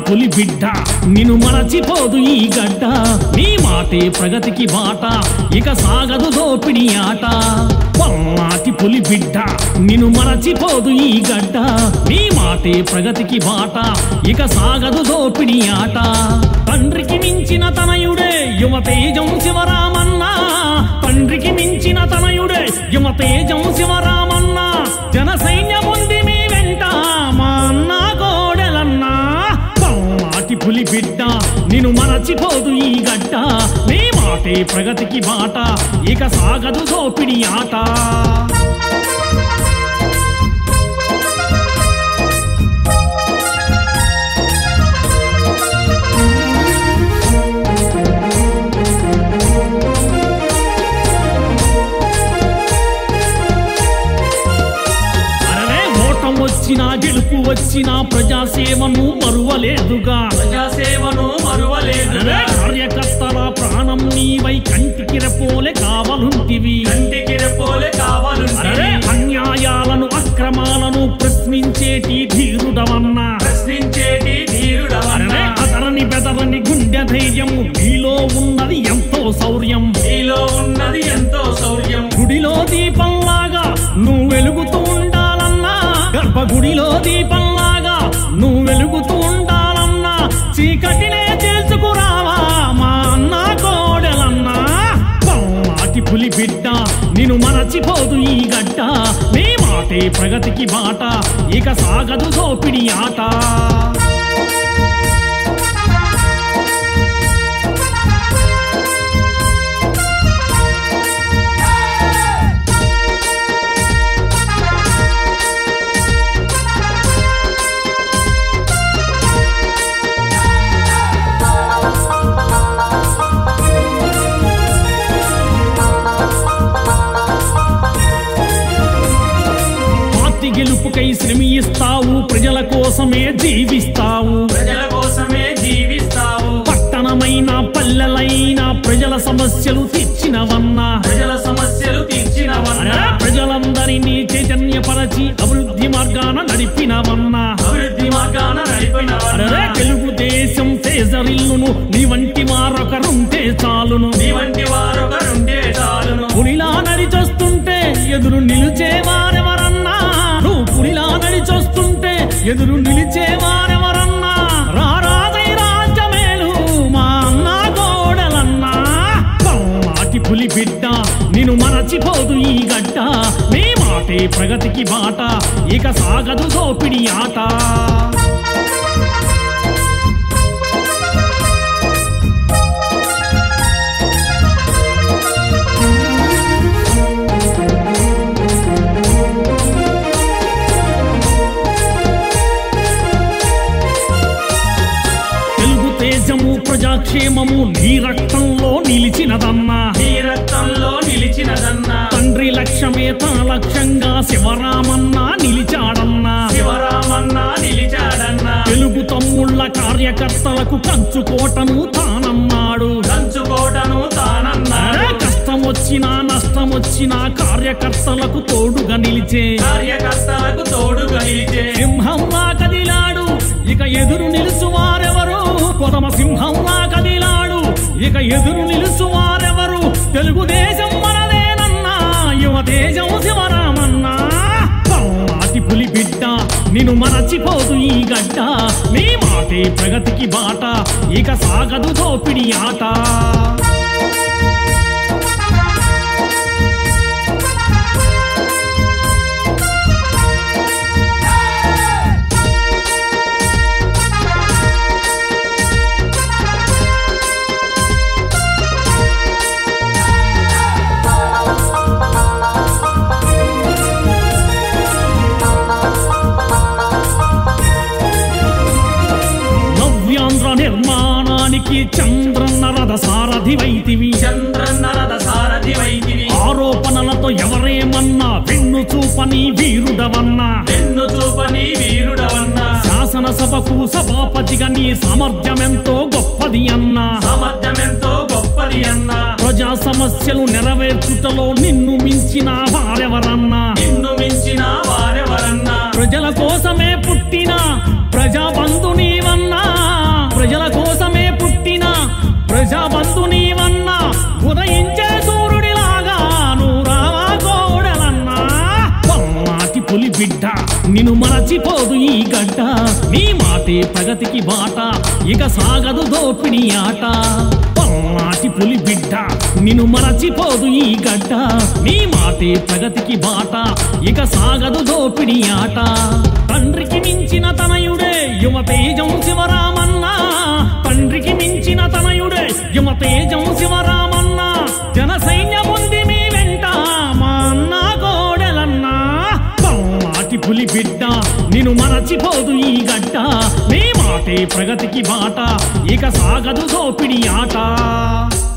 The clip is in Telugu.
పులి బిడ్డ నిన్ను మరచిపోదు ఈ గడ్డ నీ మాటే ప్రగతికి బాట ఇక సాగదు దోపిడి ఆట పల్నాటి పులి బిడ్డ నిన్ను మరచిపోదు ఈ గడ్డ నీ మాటే ప్రగతికి బాట ఇక సాగదు దోపిడి ఆట తండ్రికి మించిన తనయుడే యువతేజం శివరామన్న తండ్రికి మించిన తనయుడే యువతేజం శివరామన్న జన సైన్యముంది మీ వెంట మా అన్న కోడెలన్నా పల్నాటి పులి బిడ్డ నిన్ను మరచిపోదు ఈ గడ్డ నీ మాటే ప్రగతికి బాట ఇక సాగదు దోపిడి ఆట వచ్చినా గెలుపు వచ్చినా ప్రజాసేవను మరువలేదుగా కార్యకర్తల ప్రాణం నీవై కంటికి రెప్పోలే కావాలుంటివి అన్యాయాలను అక్రమాలను ప్రశ్నించేటి ధీరుడవన్నా అదరని బెదరని గుండె ధైర్యము నీలో ఉన్నది ఎంతో శౌర్యం గుడిలో దీపంలాగా నువ్వు వెలుగుతూ ఉండాలన్నా గర్భగుడిలో దీపంలాగా నువ్వు వెలుగుతూ ఉండాలన్నా చీకటినే చేసుకురావా మా అన్న కోడెలన్నా పల్నాటి పులి బిడ్డ నిన్ను మరచిపోదు ఈ గడ్డ నీ మాటే ప్రగతికి బాట ఇక సాగదు దోపిడి ఆట గెలుపుకై శ్రమిస్తావు ప్రజల కోసమే జీవిస్తావు పట్టణమైన పల్లెలైనా ప్రజల సమస్యలు తీర్చినవన్నా ప్రజలందరినీ చైతన్యపరచి అభివృద్ధి మార్గాన నడిపినవన్నా తెలుగుదేశం తేజరిల్లును నీ వంటి వారొకరుంటే చాలును పులిలా నడిచొస్తుంటే ఎదురు నిలిచేవారెవరన్నా నువ్వు పులిలా నడిచొస్తుంటే ఎదురు నిలిచేవారెవరన్నా రారాదై రాజ్యమేలు మా అన్న కోడలన్నా పల్నాటి పులి బిడ్డ నిన్ను మరచిపోదు ఈ గడ్డ నీ మాటే ప్రగతికి బాట ఇక సాగదు దోపిడి ఆట ప్రజాక్షేమము నీ రక్తంలో నిలిచినదన్నా తండ్రి లక్ష్యమే తన లక్ష్యంగా శివరామన్న నిలిచాడన్నా తెలుగు తమ్ముళ్ళ కార్యకర్తలకు కంచుకోటను తానన్నాడు కష్టం వచ్చినా నష్టం వచ్చినా కార్యకర్తలకు తోడుగా నిలిచే సింహంలా కదిలాడు ఇక ఎదురు నిలుచువారెవరు కొదమ సింహంలా కదిలాడు ఇక ఎదురు నిలుచువారెవరు తెలుగుదేశం మనదేనన్నా యువతేజం శివరామన్నా పల్నాటి పులి బిడ్డ నిన్ను మరచిపోదు ఈ గడ్డ నీ మాటే ప్రగతికి బాట ఇక సాగదు దోపిడి ఆట నిర్మాణానికి చంద్రన్న రథ సారథివైతివి ఆరోపణలతో ఎవరేమన్నా వెన్ను చూపని వీరుడవన్నా శాసనసభకు సభాపతిగా నీ సామర్థ్యమెంతో గొప్పది అన్నా ప్రజా సమస్యలు నెరవేర్చుటలో నిన్ను మించిన వారెవరన్నా ప్రజల కోసమే పుట్టిన ప్రజాబంధు నీవన్నా మాటే ప్రగతికి బాట ఇక సాగదు దోపిడి ఆట పల్నాటి పులి బిడ్డ నిన్ను మరచిపోదు ఈ గడ్డ నీ మాటే ప్రగతికి బాట ఇక సాగదు దోపిడి ఆట తండ్రికి మించిన తనయుడే యువతేజం శివరామన్న తండ్రికి మించిన తనయుడే యువతేజం శివరామన్న జన సైన్యముంది మీ వెంట మా అన్న కోడెలన్నా పల్నాటి పులి బిడ్డ నిన్ను మరచిపోదు ఈ గడ్డ నీ మాటే ప్రగతికి బాట ఇక సాగదు దోపిడి ఆట